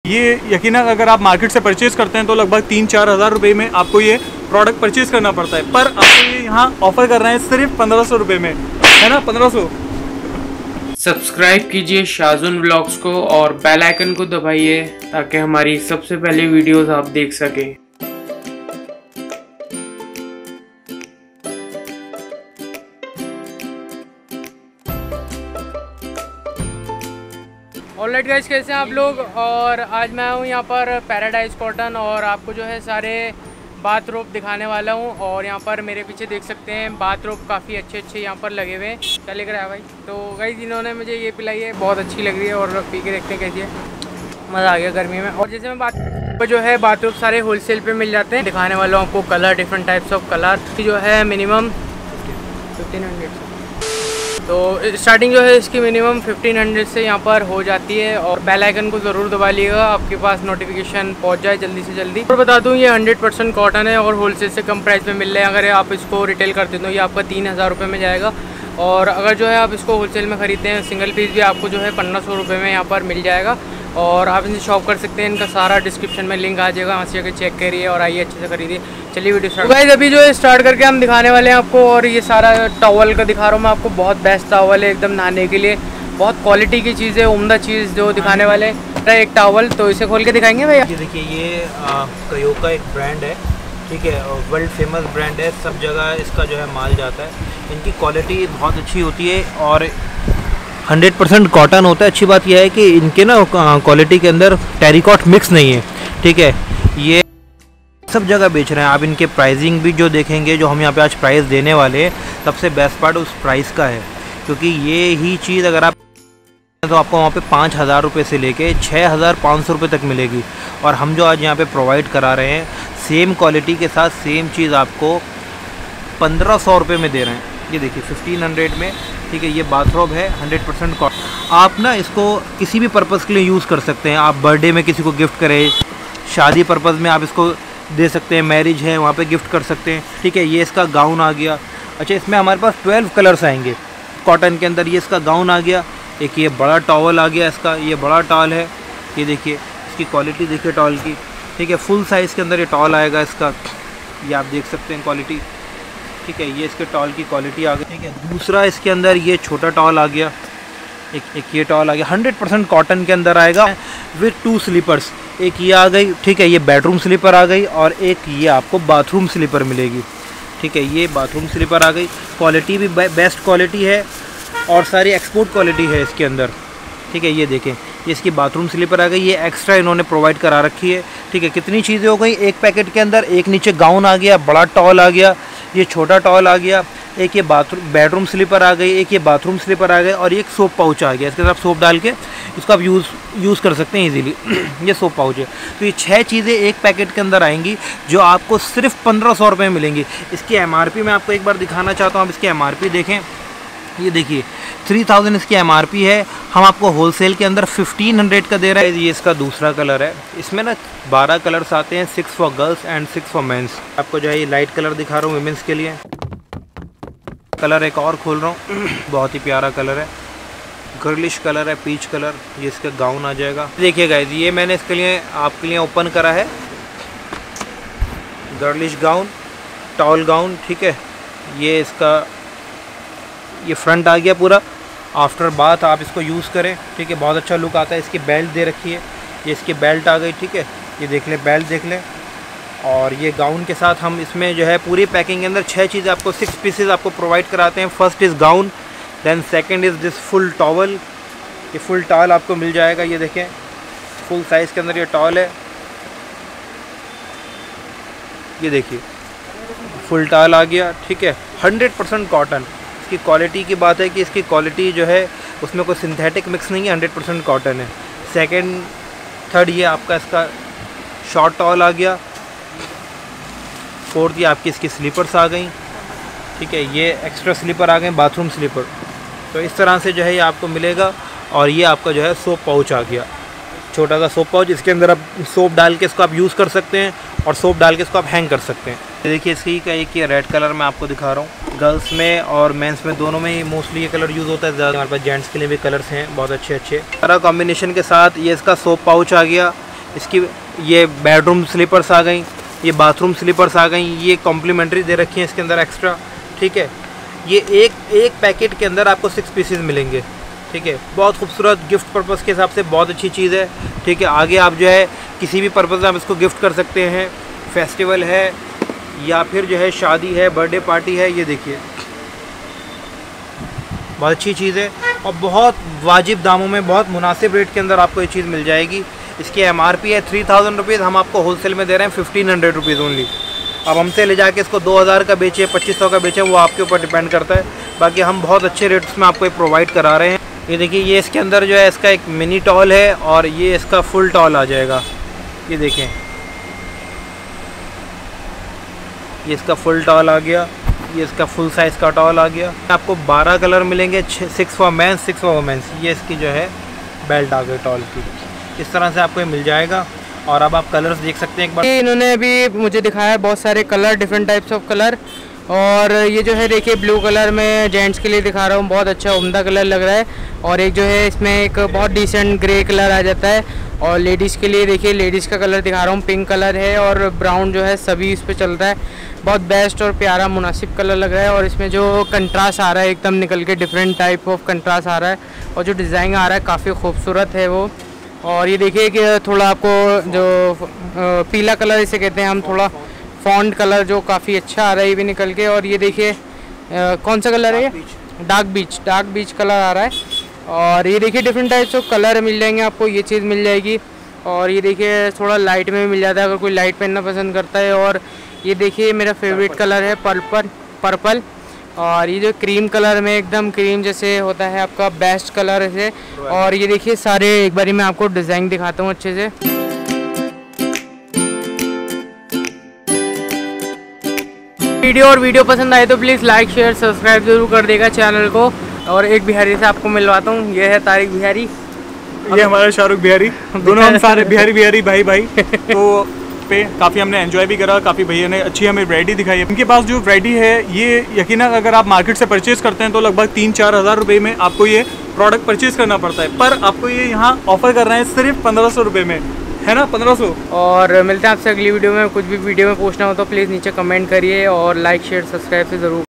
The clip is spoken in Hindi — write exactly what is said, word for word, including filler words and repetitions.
ये यकीनन अगर आप मार्केट से परचेज़ करते हैं तो लगभग तीन चार हज़ार रुपये में आपको ये प्रोडक्ट परचेज़ करना पड़ता है, पर आपको ये यहाँ ऑफ़र कर रहे हैं सिर्फ पंद्रह सौ रुपये में, है ना, पंद्रह सौ। सब्सक्राइब कीजिए शाज़ुन व्लॉग्स को और बेल आइकन को दबाइए ताकि हमारी सबसे पहले वीडियोस आप देख सकें। ऑलराइट गाइस, कैसे हैं आप लोग। और आज मैं हूँ यहाँ पर पैराडाइज कॉटन और आपको जो है सारे बाथरोब दिखाने वाला हूँ। और यहाँ पर मेरे पीछे देख सकते हैं बाथरोब काफ़ी अच्छे अच्छे यहाँ पर लगे हुए हैं। क्या लग रहा है भाई? तो गाइस इन्होंने मुझे ये पिलाई है, बहुत अच्छी लग रही है और पी के देखते हैं कैसी है। मज़ा आ गया गर्मी में। और जैसे मैं बात तो जो है बाथरोब सारे होलसेल पे मिल जाते हैं। दिखाने वाला हूँ आपको colour, different types of colour की जो है मिनिमम फिफ्टीन हंड्रेड तो स्टार्टिंग जो है इसकी मिनिमम फिफ्टीन हंड्रेड से यहाँ पर हो जाती है। और बेल आइकन को ज़रूर दबा लिएगा, आपके पास नोटिफिकेशन पहुँच जाए जल्दी से जल्दी। और बता दूँ ये हंड्रेड परसेंट कॉटन है और होलसेल से कम प्राइस में मिल रहे हैं। अगर आप इसको रिटेल करते हो तो ये आपका तीन हज़ार रुपये में जाएगा। और अगर जो है आप इसको होलसेल में ख़रीदते हैं सिंगल पीस भी आपको जो है पंद्रह सौ रुपये में यहाँ पर मिल जाएगा। और आप इनसे शॉप कर सकते हैं, इनका सारा डिस्क्रिप्शन में लिंक आ जाएगा, वहाँ से जाकर चेक करिए और आइए अच्छे से खरीदिए। चलिए वीडियो स्टार्ट। गाइस अभी जो है स्टार्ट करके हम दिखाने वाले हैं आपको। और ये सारा टॉवल का दिखा रहा हूँ मैं आपको, बहुत बेस्ट टॉवल है एकदम नहाने के लिए, बहुत क्वालिटी की चीज़ है, उम्दा चीज़ जो दिखाने वाले हैं। एक टॉवल तो इसे खोल के दिखाएंगे भैया। ये देखिए, ये कयो का एक ब्रांड है, ठीक है, वर्ल्ड फेमस ब्रांड है, सब जगह इसका जो है माल जाता है। इनकी क्वालिटी बहुत अच्छी होती है और हंड्रेड परसेंट कॉटन होता है। अच्छी बात यह है कि इनके ना क्वालिटी के अंदर टेरिकॉट मिक्स नहीं है, ठीक है। ये सब जगह बेच रहे हैं आप। इनके प्राइसिंग भी जो देखेंगे, जो हम यहाँ पे आज प्राइस देने वाले हैं, सबसे बेस्ट पार्ट उस प्राइस का है, क्योंकि ये ही चीज़ अगर आप तो आपको वहाँ पे पाँच हज़ार रुपये से लेके छः हज़ार पाँच सौ रुपये तक मिलेगी। और हम जो आज यहाँ पे प्रोवाइड करा रहे हैं सेम क्वालिटी के साथ सेम चीज़ आपको पंद्रह सौ रुपये में दे रहे हैं। ये देखिए फिफ्टीन हंड्रेड में, ठीक है। ये बाथरोब है हंड्रेड परसेंट कॉटन। आप ना इसको किसी भी पर्पज़ के लिए यूज़ कर सकते हैं। आप बर्थडे में किसी को गिफ्ट करें, शादी पर्पज़ में आप इसको दे सकते हैं, मैरिज है वहाँ पे गिफ्ट कर सकते हैं, ठीक है। ये इसका गाउन आ गया। अच्छा, इसमें हमारे पास ट्वेल्व कलर्स आएंगे कॉटन के अंदर। ये इसका गाउन आ गया। एक ये बड़ा टॉवल आ गया इसका, ये बड़ा टॉवल है। ये देखिए इसकी क्वालिटी देखिए टॉवल की, ठीक है। फुल साइज़ के अंदर ये टॉवल आएगा इसका, ये आप देख सकते हैं क्वालिटी, ठीक है। ये इसके टॉवल की क्वालिटी आ गई, ठीक है। दूसरा इसके अंदर ये छोटा टॉवल आ गया, एक एक ये टॉवल आ गया। हंड्रेड परसेंट कॉटन के अंदर आएगा विथ टू स्लीपर्स। एक ये आ गई, ठीक है, ये बेडरूम स्लीपर आ गई। और एक ये आपको बाथरूम स्लीपर मिलेगी, ठीक है। ये बाथरूम स्लीपर आ गई। क्वालिटी भी बेस्ट क्वालिटी है और सारी एक्सपोर्ट क्वालिटी है इसके अंदर, ठीक है। ये देखें, ये इसकी बाथरूम स्लीपर आ गई। ये एक्स्ट्रा इन्होंने प्रोवाइड करा रखी है, ठीक है। कितनी चीज़ें हो गई एक पैकेट के अंदर। एक नीचे गाउन आ गया, बड़ा टॉवल आ गया, ये छोटा टॉवल आ गया, एक ये बाथरूम बेडरूम स्लीपर आ गई, एक ये बाथरूम स्लीपर आ गई और एक सोप पाउच आ गया। इसके साथ सोप डाल के इसको आप यूज़ यूज़ कर सकते हैं इजीली। ये सोप पाउच है। तो ये छः चीज़ें एक पैकेट के अंदर आएंगी जो आपको सिर्फ पंद्रह सौ रुपये में मिलेंगी। इसकी एम आर पी मैं आपको एक बार दिखाना चाहता हूँ। आप इसकी एम आर पी देखें, ये देखिए थ्री थाउजेंड इसकी एम आर पी है। हम आपको होलसेल के अंदर फिफ्टीन हंड्रेड का दे रहा है। ये इसका दूसरा कलर है। इसमें ना बारह कलर्स आते हैं, six for girls and six for mens. आपको जो है ये लाइट कलर दिखा रहा हूँ वुमेंस के लिए। कलर एक और खोल रहा हूँ, बहुत ही प्यारा कलर है, गर्लिश कलर है, पीच कलर। ये इसका गाउन आ जाएगा। देखिए गाइस, ये मैंने इसके लिए आपके लिए ओपन करा है, गर्लिश गाउन, टॉल गाउन, ठीक है। ये इसका ये फ्रंट आ गया पूरा। आफ्टर बाथ आप इसको यूज़ करें, ठीक है, बहुत अच्छा लुक आता है। इसकी बेल्ट दे रखी है, ये इसकी बेल्ट आ गई, ठीक है। ये देख लें, बेल्ट देख लें। और ये गाउन के साथ हम इसमें जो है पूरी पैकिंग के अंदर छः चीज़ें आपको सिक्स पीसेस आपको प्रोवाइड कराते हैं। First is gown, then second is this full towel. ये फुल टॉवल आपको मिल जाएगा। ये देखें फुल साइज़ के अंदर ये टॉवल है। ये देखिए फुल टॉवल आ गया, ठीक है। Hundred percent cotton. इसकी क्वालिटी की बात है कि इसकी क्वालिटी जो है उसमें कोई सिंथेटिक मिक्स नहीं है, हंड्रेड परसेंट कॉटन है। सेकंड थर्ड ये आपका इसका शॉर्ट टॉवल आ गया। फोर्थ ये आपकी इसकी स्लीपर्स आ गई, ठीक है। ये एक्स्ट्रा स्लीपर आ गए, बाथरूम स्लीपर। तो इस तरह से जो है ये आपको मिलेगा। और ये आपका जो है सोप पाउच आ गया, छोटा सा सोप पाउच। इसके अंदर आप सोप डाल के इसको आप यूज़ कर सकते हैं और सोप डाल के इसको आप हैंग कर सकते हैं। देखिए इसकी का एक ये रेड कलर मैं आपको दिखा रहा हूँ। गर्ल्स में और मेंस में दोनों में ही मोस्टली ये कलर यूज़ होता है ज़्यादा। हमारे पास जेंट्स के लिए भी कलर्स हैं बहुत अच्छे अच्छे। सारा कॉम्बिनेशन के साथ ये इसका सोप पाउच आ गया। इसकी ये बेडरूम स्लीपर्स आ गई, ये बाथरूम स्लीपर्स आ गई, ये कॉम्प्लीमेंट्री दे रखी है इसके अंदर एक्स्ट्रा। ठीक है, ये एक एक पैकेट के अंदर आपको सिक्स पीसेस मिलेंगे। ठीक है, बहुत खूबसूरत, गिफ्ट पर्पज़ के हिसाब से बहुत अच्छी चीज़ है। ठीक है, आगे आप जो है किसी भी पर्पज़ में आप इसको गिफ्ट कर सकते हैं, फेस्टिवल है या फिर जो है शादी है, बर्थडे पार्टी है। ये देखिए बहुत अच्छी चीज़ है और बहुत वाजिब दामों में, बहुत मुनासिब रेट के अंदर आपको ये चीज़ मिल जाएगी। इसकी एम आर पी है थ्री थाउजेंड रुपीज़, हम आपको होलसेल में दे रहे हैं फिफ्टीन हंड्रेड रुपीज़ ओनली। अब हमसे ले जाके इसको दो हज़ार का बेचे, पच्चीस सौ का बेचे, वो आपके ऊपर डिपेंड करता है। बाकी हम बहुत अच्छे रेट्स में आपको ये प्रोवाइड करा रहे हैं। ये देखिए, ये इसके अंदर जो है इसका एक मिनी टॉल है और ये इसका फुल टॉल आ जाएगा। ये देखें, ये इसका फुल टॉल आ गया, ये इसका फुल साइज़ का टॉल आ गया। आपको बारह कलर मिलेंगे, six for mens, six for womens. ये इसकी जो है बेल्ट आ गई टॉल की, इस तरह से आपको ये मिल जाएगा। और अब आप कलर्स देख सकते हैं एक बार। इन्होंने अभी मुझे दिखाया बहुत सारे colour, different types of colour. और ये जो है देखिए ब्लू कलर में जेंट्स के लिए दिखा रहा हूँ, बहुत अच्छा उम्दा कलर लग रहा है। और एक जो है इसमें एक बहुत डिसेंट ग्रे कलर आ जाता है। और लेडीज़ के लिए देखिए, लेडीज़ का कलर दिखा रहा हूँ, पिंक कलर है और ब्राउन जो है सभी इस पर चलता है। बहुत बेस्ट और प्यारा मुनासिब कलर लग रहा है। और इसमें जो कंट्रास्ट आ रहा है एकदम निकल के, डिफरेंट टाइप ऑफ कंट्रास्ट आ रहा है और जो डिज़ाइन आ रहा है काफ़ी खूबसूरत है वो। और ये देखिए कि थोड़ा आपको जो पीला कलर इसे कहते हैं हम, थोड़ा फॉन्ट कलर जो काफ़ी अच्छा आ रहा है ये भी निकल के। और ये देखिए कौन सा कलर है ये, dark beach, dark beach colour आ रहा है। और ये देखिए डिफरेंट टाइप्स ऑफ कलर मिल जाएंगे आपको, ये चीज़ मिल जाएगी। और ये देखिए थोड़ा लाइट में भी मिल जाता है अगर कोई लाइट पहनना पसंद करता है। और ये देखिए मेरा फेवरेट कलर है पर्पल पर्पल और ये जो क्रीम कलर में एकदम क्रीम जैसे होता है आपका, बेस्ट कलर है। और ये देखिए सारे एक बारी मैं आपको डिज़ाइन दिखाता हूँ अच्छे से। वीडियो और वीडियो पसंद आए तो प्लीज़ लाइक शेयर सब्सक्राइब जरूर कर देगा चैनल को। और एक बिहारी से आपको मिलवाता हूँ, ये है तारिक बिहारी, ये हमारा शाहरुख बिहारी, दोनों हम सारे बिहारी बिहारी भाई भाई। तो पे काफ़ी हमने एंजॉय भी करा, काफ़ी भैया ने अच्छी हमें वैरायटी दिखाई है। इनके पास जो वैरायटी है ये यकीनन अगर आप मार्केट से परचेज़ करते हैं तो लगभग तीन चार हज़ार रुपये में आपको ये प्रोडक्ट परचेज़ करना पड़ता है, पर आपको ये यहाँ ऑफर कर रहे हैं सिर्फ पंद्रह सौ रुपये में, है ना, पंद्रह सौ। और मिलते हैं आपसे अगली वीडियो में। कुछ भी वीडियो में पूछना हो तो प्लीज़ नीचे कमेंट करिए और लाइक शेयर सब्सक्राइब से ज़रूर